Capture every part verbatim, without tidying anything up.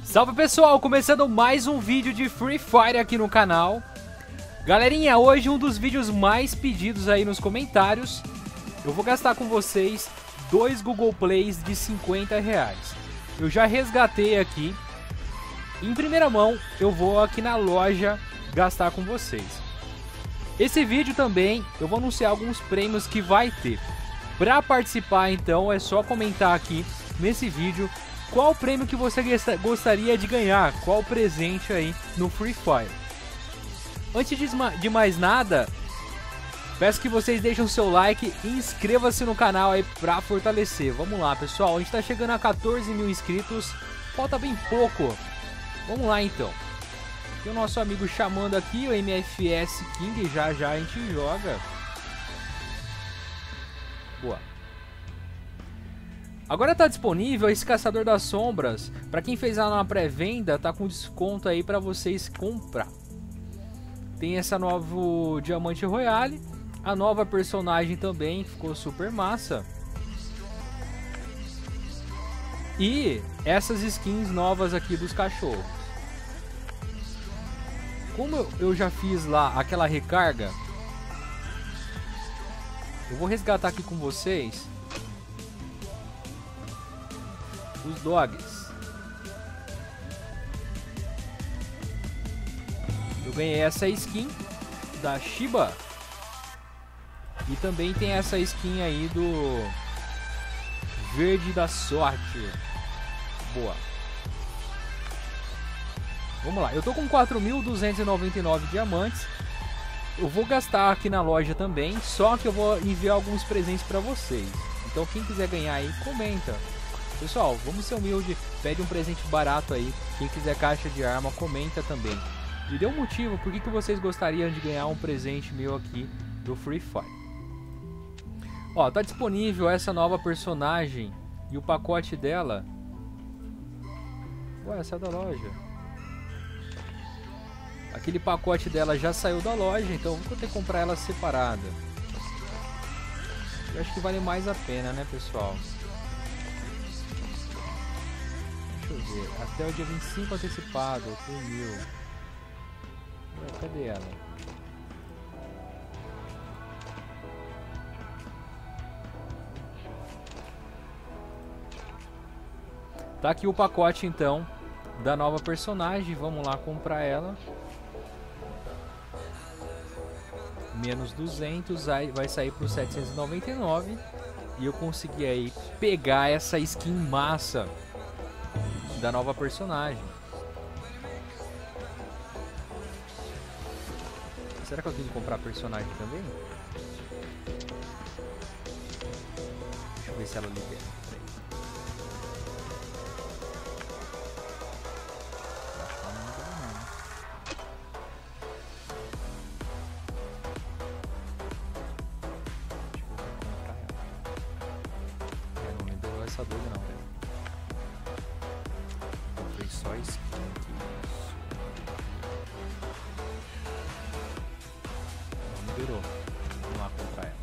Salve pessoal, começando mais um vídeo de Free Fire aqui no canal. Galerinha, hoje um dos vídeos mais pedidos aí nos comentários. Eu vou gastar com vocês dois Google Plays de cinquenta reais. Eu já resgatei aqui. Em primeira mão, eu vou aqui na loja gastar com vocês. Esse vídeo também, eu vou anunciar alguns prêmios que vai ter. Para participar então, é só comentar aqui nesse vídeo qual prêmio que você gostaria de ganhar, qual presente aí no Free Fire. Antes de mais nada, peço que vocês deixem o seu like e inscreva-se no canal aí para fortalecer. Vamos lá pessoal, a gente está chegando a quatorze mil inscritos, falta bem pouco. Vamos lá então. Tem o nosso amigo chamando aqui, o M F S King, já já a gente joga. Boa. Agora tá disponível esse Caçador das Sombras. Para quem fez lá na pré-venda, tá com desconto aí para vocês comprar. Tem essa novo Diamante Royale, a nova personagem também, ficou super massa. E essas skins novas aqui dos cachorros. Como eu já fiz lá aquela recarga, eu vou resgatar aqui com vocês os dogs. Eu ganhei essa skin da Shiba e também tem essa skin aí do Verde da Sorte. Boa. Vamos lá, eu tô com quatro mil duzentos e noventa e nove diamantes. Eu vou gastar aqui na loja também, só que eu vou enviar alguns presentes para vocês. Então quem quiser ganhar aí, comenta. Pessoal, vamos ser humilde, pede um presente barato aí. Quem quiser caixa de arma, comenta também. Me dê um motivo, por que que vocês gostariam de ganhar um presente meu aqui do Free Fire. Ó, tá disponível essa nova personagem e o pacote dela. Ué, essa é da loja. Aquele pacote dela já saiu da loja, então vou ter que comprar ela separada. Eu acho que vale mais a pena, né, pessoal? Deixa eu ver, até o dia vinte e cinco antecipado, por mil. Ué, cadê ela? Tá aqui o pacote então da nova personagem, vamos lá comprar ela. Menos duzentos, aí vai sair por setecentos e noventa e nove. E eu consegui aí pegar essa skin massa da nova personagem. Será que eu tenho que comprar personagem também? Deixa eu ver se ela libera. Essa doida não, velho. Comprei só skin aqui. Não liberou. Vamos lá comprar ela.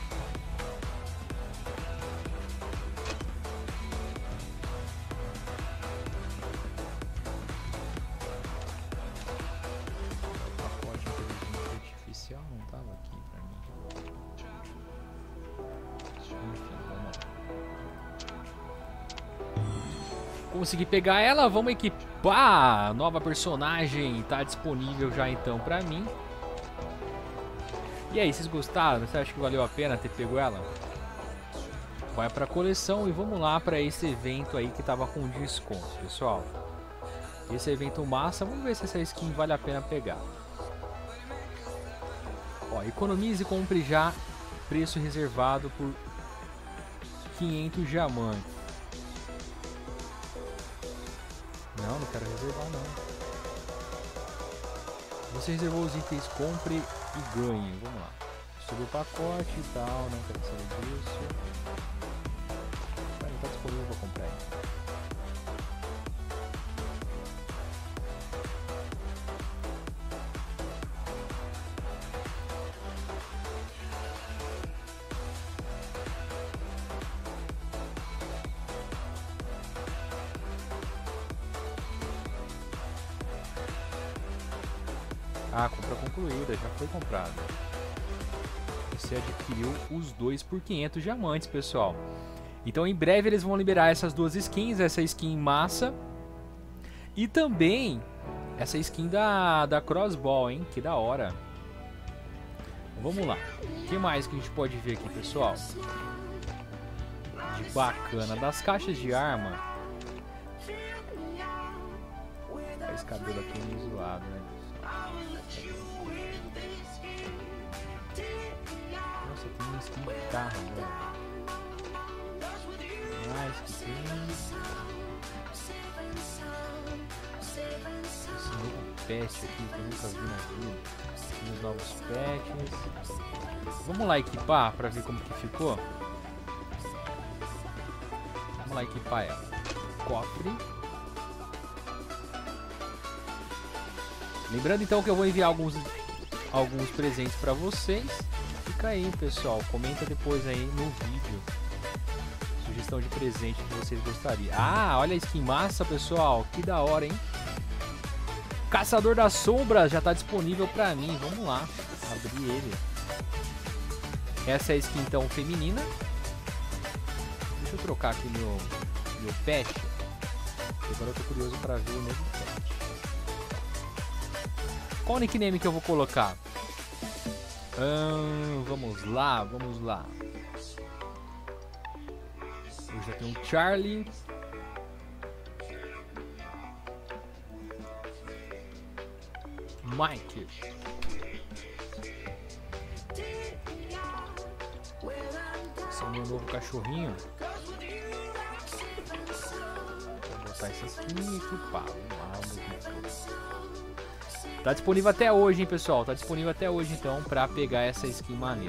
O pacote de inteligência artificial não tava aqui pra mim. Enfim, vamos lá. Consegui pegar ela, vamos equipar. Nova personagem tá disponível já então pra mim. E aí, vocês gostaram? Você acha que valeu a pena ter pego ela? Vai pra coleção e vamos lá pra esse evento aí que tava com desconto, pessoal. Esse evento massa, vamos ver se essa skin vale a pena pegar. Ó, economize e compre já, preço reservado por quinhentos diamantes. Não, não quero reservar não. Você reservou os itens, compre e ganhe. Vamos lá. Sobre o pacote e tal, não quero saber disso. Ah, não está disponível para comprar ainda. Ah, compra concluída, já foi comprado. Você adquiriu os dois por quinhentos diamantes, pessoal. Então em breve eles vão liberar essas duas skins, essa skin massa e também essa skin da, da Crossbow, hein? Que da hora. Vamos lá. O que mais que a gente pode ver aqui, pessoal? De bacana. Das caixas de arma. Esse cabelo aqui é meio zoado, né? Nossa, tem uma skin de carro, velho. Mais que tem. Esse novo patch aqui que eu nunca vi na vida. Tem os novos patches. Vamos lá equipar pra ver como que ficou. Vamos lá equipar ela. Cofre. Lembrando então que eu vou enviar alguns, alguns presentes pra vocês. Fica aí, pessoal. Comenta depois aí no vídeo. Sugestão de presente que vocês gostariam. Ah, olha a skin massa, pessoal. Que da hora, hein? Caçador das Sombras já está disponível para mim. Vamos lá, abrir ele. Essa é a skin então feminina. Deixa eu trocar aqui meu, meu pet. Agora eu tô curioso para ver o novo pet. Qual o nickname que eu vou colocar? Hum, vamos lá, vamos lá. Eu já tenho um Charlie. Mike. Esse é o meu novo cachorrinho. Vou botar essa skin e equipar. Tá disponível até hoje, hein, pessoal? Tá disponível até hoje, então, pra pegar essa skin maneira.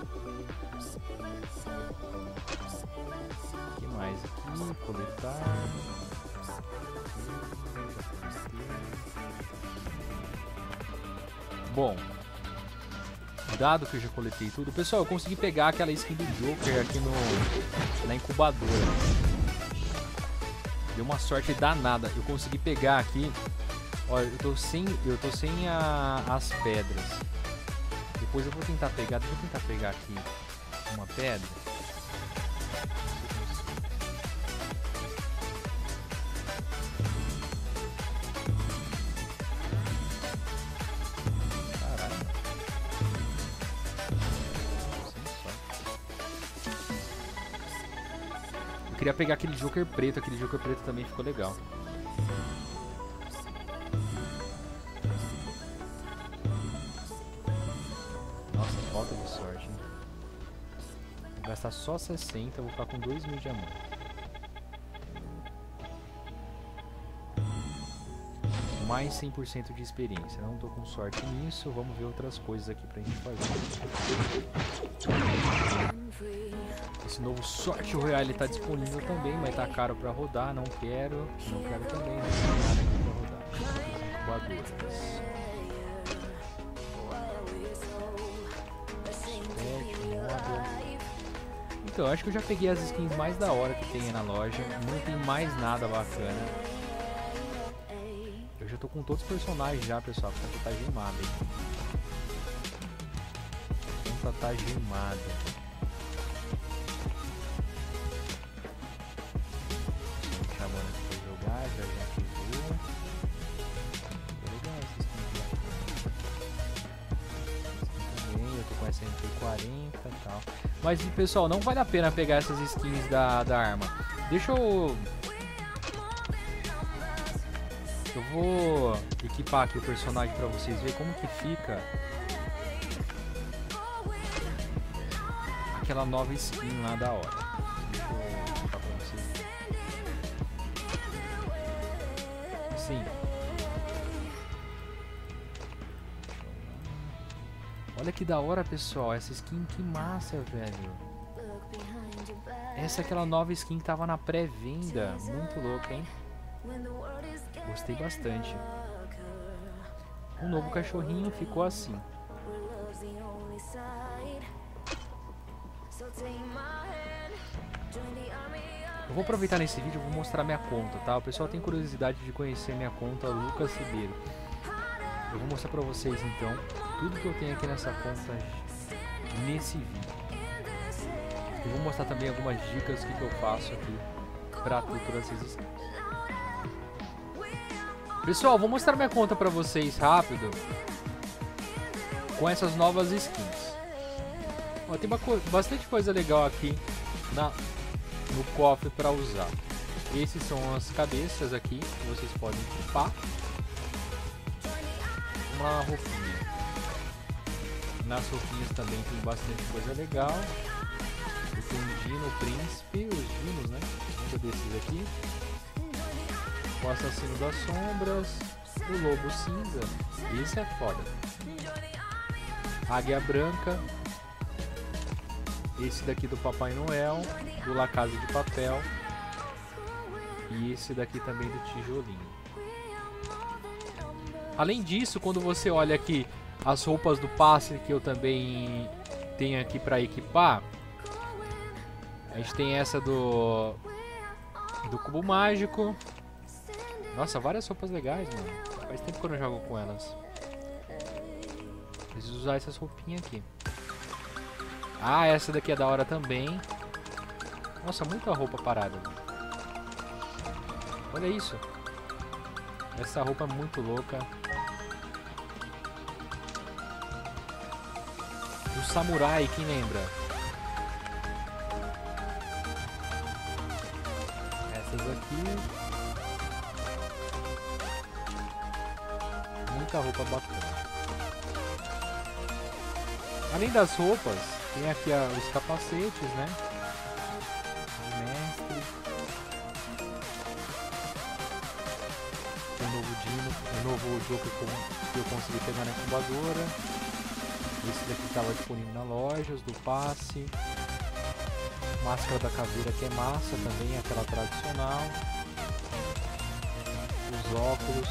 O que mais aqui? Coletar. Bom, dado que eu já coletei tudo, pessoal, eu consegui pegar aquela skin do Joker aqui no, na incubadora. Deu uma sorte danada. Eu consegui pegar aqui. Olha, eu tô sem, eu tô sem a, as pedras. Depois eu vou tentar pegar. Deixa eu tentar pegar aqui uma pedra. Eu queria pegar aquele Joker preto, aquele Joker preto também ficou legal. Nossa, falta de sorte, hein? Vou gastar só sessenta, vou ficar com dois mil diamantes. Mais cem por cento de experiência. Não tô com sorte nisso, vamos ver outras coisas aqui pra gente fazer. Esse novo Sorte Royale está disponível também, mas tá caro para rodar, não quero, não quero também, não tem nada aqui para rodar. Incubadoras. Então, acho que eu já peguei as skins mais da hora que tem aí na loja, não tem mais nada bacana. Eu já tô com todos os personagens já, pessoal, a conta tá gemada, hein? A conta tá gemada. Já já pegou. Legal essa skin também. Eu tô com essa M P quarenta e tal. Mas pessoal, não vale a pena pegar essas skins da, da arma. Deixa eu. Eu vou equipar aqui o personagem pra vocês verem como que fica aquela nova skin lá da hora. Deixa eu equipar pra vocês. Sim. Olha que da hora, pessoal. Essa skin, que massa, velho. Essa é aquela nova skin que tava na pré-venda. Muito louca, hein? Gostei bastante. O novo cachorrinho ficou assim. Eu vou aproveitar nesse vídeo e vou mostrar minha conta, tá? O pessoal tem curiosidade de conhecer minha conta, Lucas Ribeiro. Eu vou mostrar pra vocês então tudo que eu tenho aqui nessa conta nesse vídeo. Eu vou mostrar também algumas dicas que, que eu faço aqui pra ter todas essas skins. Pessoal, vou mostrar minha conta pra vocês rápido com essas novas skins. Ó, tem bastante coisa legal aqui na, no cofre pra usar. Esses são as cabeças aqui que vocês podem equipar. Uma roupinha. Nas roupinhas também tem bastante coisa legal. Eu tenho um Dino, o Príncipe, os Dinos, né? Um desses aqui. O Assassino das Sombras, o Lobo Cinza. Esse é foda. Águia Branca. Esse daqui do Papai Noel, do La Casa de Papel. E esse daqui também do Tijolinho. Além disso, quando você olha aqui as roupas do passe que eu também tenho aqui para equipar, a gente tem essa do do Cubo Mágico. Nossa, várias roupas legais, mano. Faz tempo que eu não jogo com elas. Preciso usar essas roupinhas aqui. Ah, essa daqui é da hora também. Nossa, muita roupa parada. Olha isso. Essa roupa é muito louca. O Samurai, quem lembra? Essas aqui. Muita roupa bacana. Além das roupas, tem aqui a, os capacetes, né? O mestre. Tem o novo Dino, o novo jogo que eu consegui pegar na incubadora. Esse daqui estava disponível na loja, os do passe. Máscara da caveira que é massa também, aquela tradicional. Os óculos.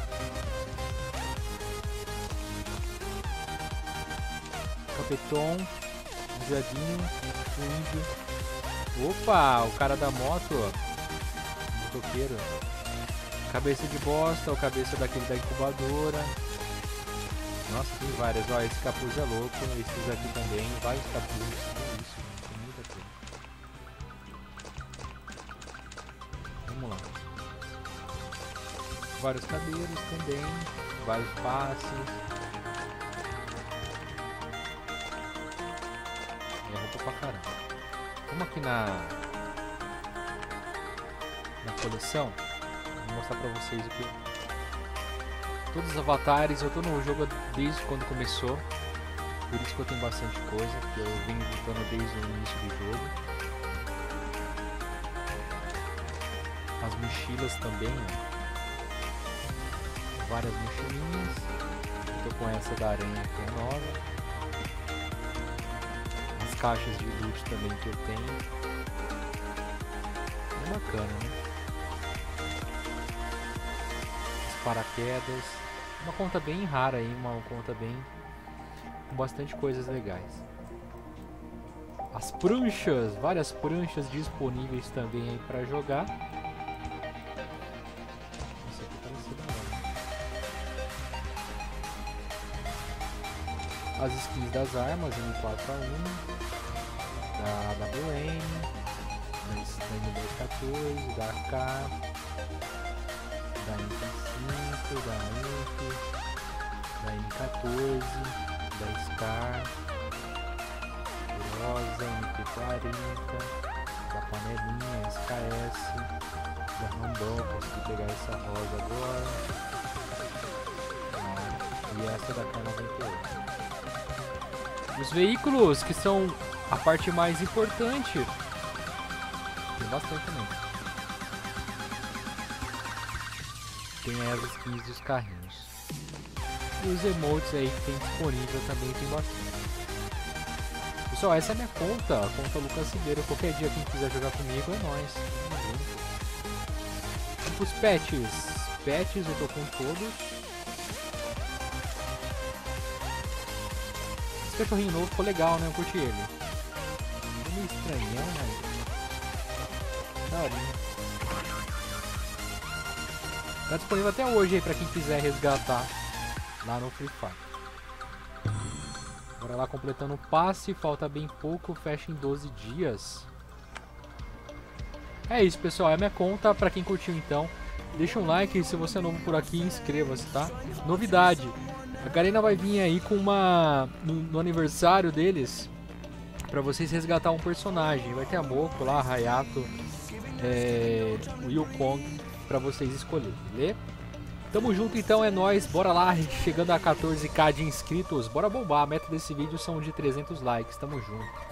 Capeton, o viadinho, o índio. Opa, o cara da moto, ó. Motoqueiro. Cabeça de bosta, o cabeça daquele da incubadora. Nossa, tem várias. Ó, esse capuz é louco. Esses aqui também. Vários capuzes. Tudo isso. Tem muita coisa. Vamos lá. Vários cabelos também. Vários passes. É roupa pra caramba. Vamos aqui na... Na coleção. Vou mostrar pra vocês o que... Todos os avatares, eu tô no jogo desde quando começou, por isso que eu tenho bastante coisa, que eu venho lutando desde o início do jogo. As mochilas também, ó. Várias mochilinhas. Tô com essa da aranha que é nova. As caixas de loot também que eu tenho. É bacana, né? Paraquedas, uma conta bem rara aí, uma conta bem com bastante coisas legais. As pranchas, várias pranchas disponíveis também aí para jogar. Isso aqui parece da hora. As skins das armas M quatro A um, da W M, da M dez quatorze, da A K, da M P cinco, da U F, da M quatorze, da Scar, Rosa, M P quarenta, da panelinha S K S, da Randon, consegui pegar essa rosa agora, e essa da K noventa e oito. Os veículos, que são a parte mais importante, tem bastante também. Tem as skins dos carrinhos. E os emotes aí que tem disponível também tem bastante. Pessoal, essa é a minha conta, a conta Lucas Cibeiro. Qualquer dia quem quiser jogar comigo é nóis. Os pets. Pets eu tô com todos. Esse cachorrinho novo ficou legal, né? Eu curti ele. Meio estranhão, mas... daorinha. Tá disponível até hoje aí pra quem quiser resgatar lá no Free Fire. Bora lá completando o passe, falta bem pouco, fecha em doze dias. É isso, pessoal, é a minha conta, pra quem curtiu então, deixa um like, se você é novo por aqui, inscreva-se, tá? Novidade, a Garena vai vir aí com uma, no, no aniversário deles, pra vocês resgatar um personagem, vai ter a Moko lá, a Hayato, é, o Yukong, pra vocês escolherem, beleza? Tamo junto então, é nóis, bora lá, chegando a quatorze K de inscritos, bora bombar, a meta desse vídeo são de trezentos likes, tamo junto.